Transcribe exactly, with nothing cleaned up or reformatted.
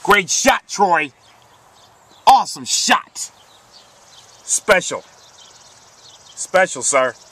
Great shot, Troy. Awesome shot. Special. Special, sir.